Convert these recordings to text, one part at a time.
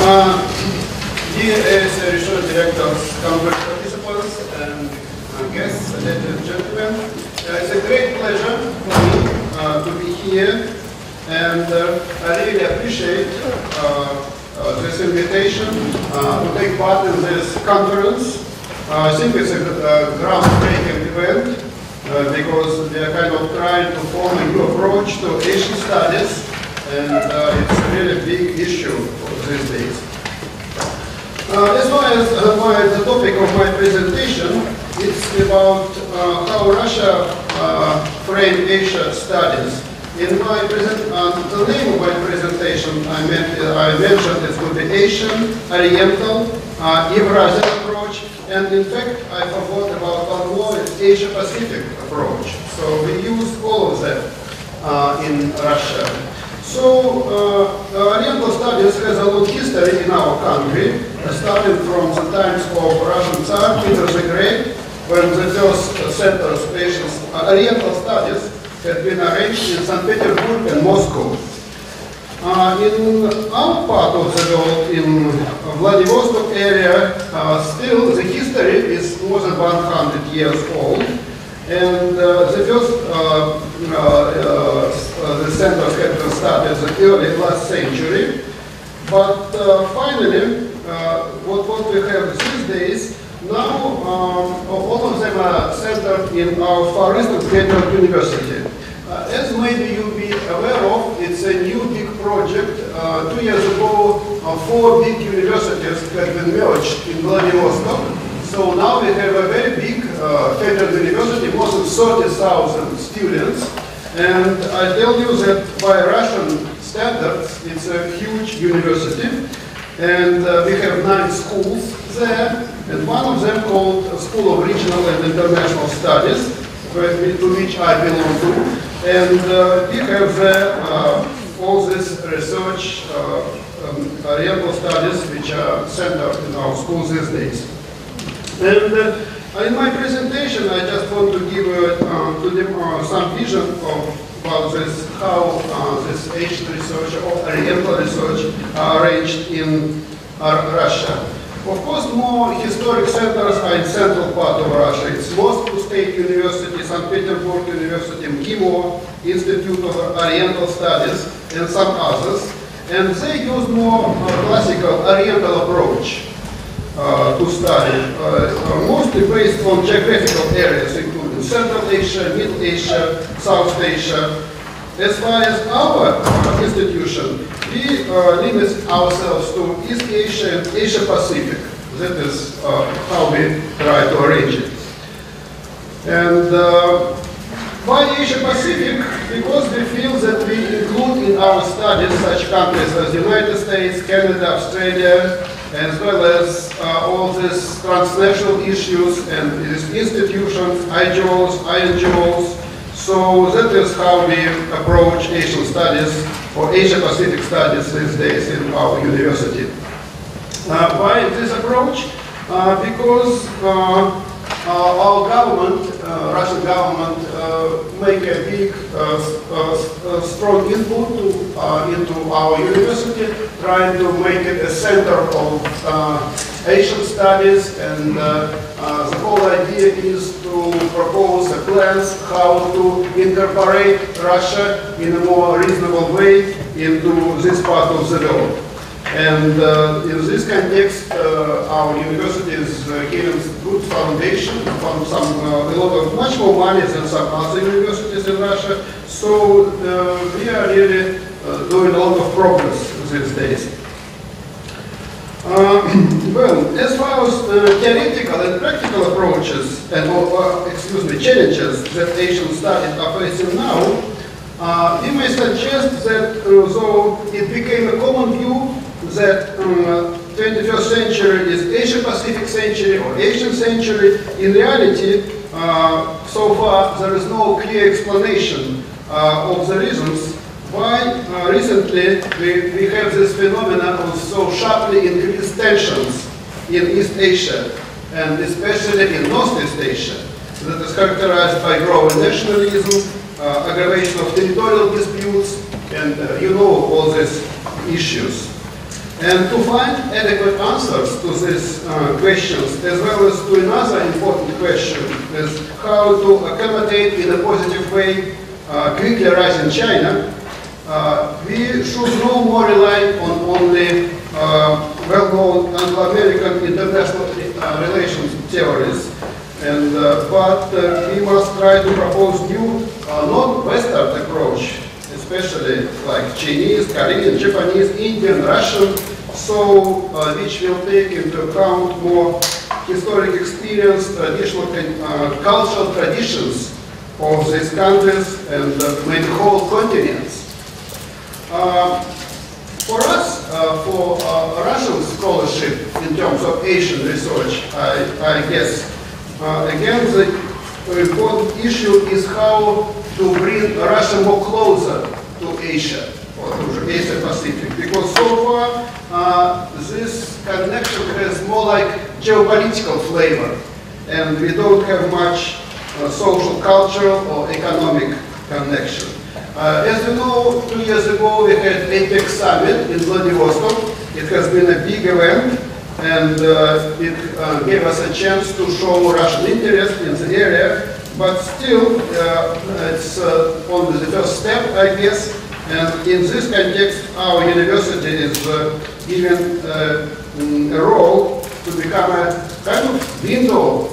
Dear ASA Research Directors, conference participants, and guests, ladies and gentlemen, it's a great pleasure for me to be here, and I really appreciate this invitation to take part in this conference. I think it's a groundbreaking event because we are kind of trying to form a new approach to Asian studies, and it's a really big issue these days. As far as the topic of my presentation, it's about how Russia framed Asia studies. In my the name of my presentation, I mentioned it would be Asian, Oriental, Eurasian approach, and in fact, I forgot about one more, it's Asia-Pacific approach. So we used all of them in Russia. So Oriental studies has a long history in our country, starting from the times of Russian Tsar Peter the Great, when the first center of Asian Oriental studies had been arranged in St. Petersburg and Moscow. In our part of the world, in Vladivostok area, still the history is more than 100 years old. And the first the centers had been started in the early last century. But finally, what we have these days, now all of them are centered in our Far Eastern Federal University. As maybe you'll be aware of, it's a new big project. 2 years ago, 4 big universities had been merged in Vladivostok. So now we have a very big federal university, more than 30,000 students. And I tell you that by Russian standards, it's a huge university. And we have 9 schools there, and one of them called School of Regional and International Studies, to which I belong to. And we have all this research, Oriental studies, which are centered in our schools these days. And in my presentation, I just want to give some vision of about this, how this Asian research or Oriental research are arranged in Russia. Of course, more historic centers are in central part of Russia. It's Moscow State University, St. Petersburg University, MGIMO, Institute of Oriental Studies, and some others. And they use more classical Oriental approach to study, mostly based on geographical areas, including Central Asia, Middle Asia, South Asia. As far as our institution, we limit ourselves to East Asia and Asia Pacific. That is how we try to arrange it. And why Asia Pacific? Because we feel that we include in our studies such countries as the United States, Canada, Australia, as well as all these transnational issues and these institutions, IGOs, INGOs. So that is how we approach Asian studies or Asia-Pacific studies these days in our university. Why this approach? Because our government, Russian government, make a big, strong input into our university, trying to make it a center of Asian studies, and the whole idea is to propose plans how to incorporate Russia in a more reasonable way into this part of the world. And in this context, our university is given good foundation, from much more money than some other universities in Russia. So we are really doing a lot of progress these days. Well, as far as theoretical and practical approaches and challenges that Asian studies are facing now, we may suggest that though it became a common view that 21st century is Asia-Pacific century or Asian century, in reality, so far there is no clear explanation of the reasons why recently we have this phenomenon of so sharply increased tensions in East Asia, and especially in Northeast Asia, that is characterized by growing nationalism, aggravation of territorial disputes, and you know all these issues. And to find adequate answers to these questions, as well as to another important question, is how to accommodate in a positive way quickly rising China, we should no more rely on only well-known Anglo-American international relations theories, and, but we must try to propose new non-Western approach, especially like Chinese, Korean, Japanese, Indian, Russian, so which will take into account more historic experience, traditional cultural traditions of these countries and maybe whole continents. For us, for Russian scholarship in terms of Asian research, I guess, again, the important issue is how to bring Russia more closer to Asia, or to Asia Pacific, because so far this connection has more like geopolitical flavor, and we don't have much social, cultural, or economic connection. As you know, 2 years ago we had APEC summit in Vladivostok. It has been a big event, and it gave us a chance to show Russian interest in the area, but still it's only the first step, I guess, and in this context our university is given a role to become a kind of window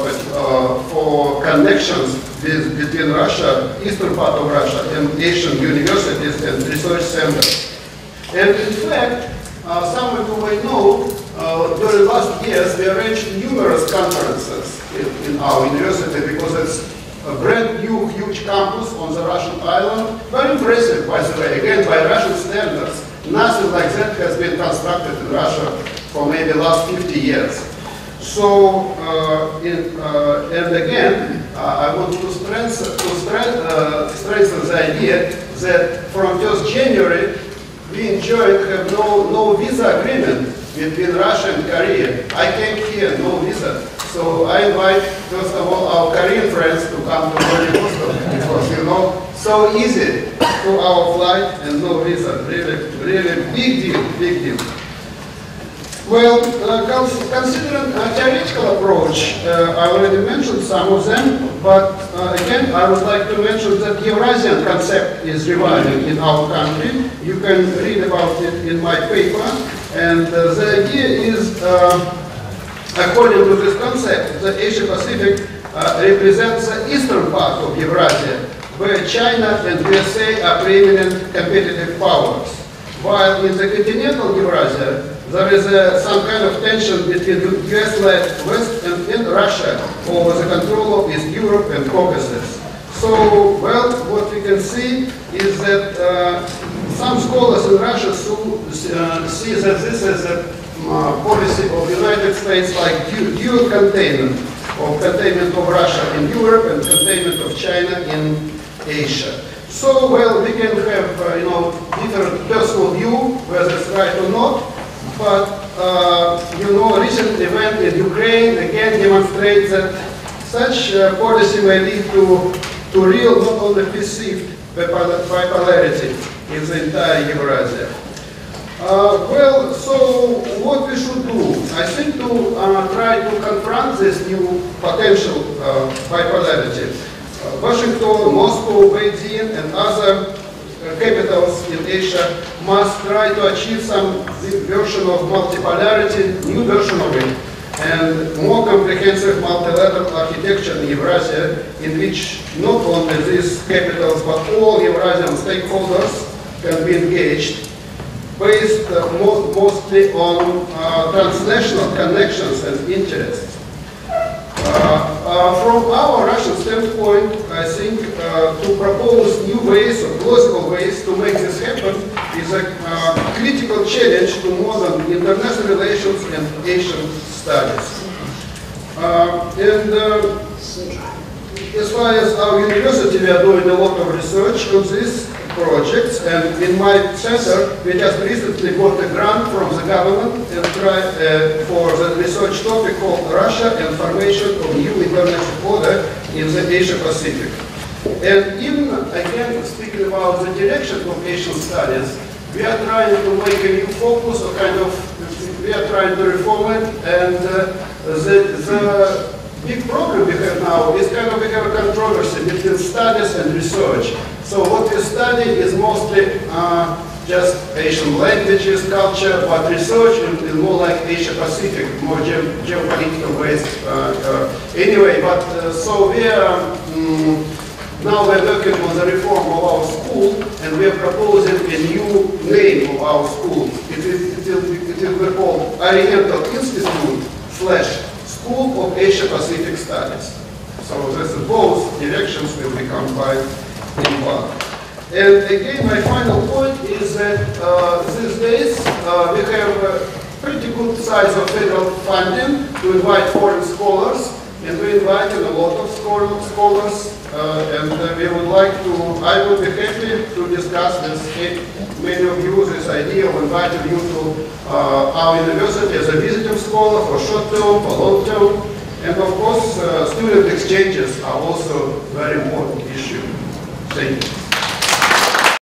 for connections between Russia, eastern part of Russia, and Asian universities and research centers. And in fact, some of you may know, during last years we arranged numerous conferences in our university, because it's a brand new, huge campus on the Russian island. Very impressive, by the way, again, by Russian standards. Nothing like that has been constructed in Russia for maybe last 50 years. So, and again, I want to strengthen the idea that from 1st January, we enjoy have no visa agreement between Russia and Korea. I came here, no visa. So I invite, first of all, our Korean friends to come to Vladivostok, because, you know, so easy to our flight and no visa. Really, really big deal, big deal. Well, considering a theoretical approach, I already mentioned some of them, but again, I would like to mention that Eurasian concept is reviving in our country. You can read about it in my paper, and the idea is, according to this concept, the Asia Pacific represents the eastern part of Eurasia, where China and USA are preeminent competitive powers, while in the continental Eurasia, there is some kind of tension between US-led West and Russia over the control of East Europe and Caucasus. So, well, what we can see is that some scholars in Russia see that this is a policy of the United States, like dual containment of Russia in Europe and containment of China in Asia. So, well, we can have, you know, different personal view, whether it's right or not, but, you know, a recent event in Ukraine again demonstrates that such policy may lead to real, not only perceived, bipolarity in the entire Eurasia. Well, so what we should do? I think to try to confront this new potential bipolarity. Washington, Moscow, Beijing, and other capitals in Asia must try to achieve some version of multipolarity, new version of it, and more comprehensive multilateral architecture in Eurasia, in which not only these capitals but all Eurasian stakeholders can be engaged, based mostly on transnational connections and interests. From our Russian standpoint, I think to propose new ways or plausible ways to make this happen is a critical challenge to modern international relations and Asian studies. As far as our university, we are doing a lot of research on these projects, and in my center, we just recently got a grant from the government and for the research topic called Russia and Formation of New International Order in the Asia Pacific. And even, again, speaking about the direction of Asian studies, we are trying to make a new focus, or kind of, we are trying to reform it, and the big problem we have now is kind of we have a controversy between studies and research. So what we study is mostly just Asian languages, culture, but research is more like Asia Pacific, more geopolitical based. Anyway, but so we are now we're working on the reform of our school, and we are proposing a new name of our school. It will be called Oriental Institute / School of Asia Pacific Studies. So this both directions will be combined in one. And again, my final point is that these days we have a pretty good size of federal funding to invite foreign scholars, and we invited a lot of scholars, and we would like to, I would be happy to discuss with many of you this idea of inviting you to our university as a visiting scholar for short-term, for long-term, and of course student exchanges are also a very important issue. Thank you.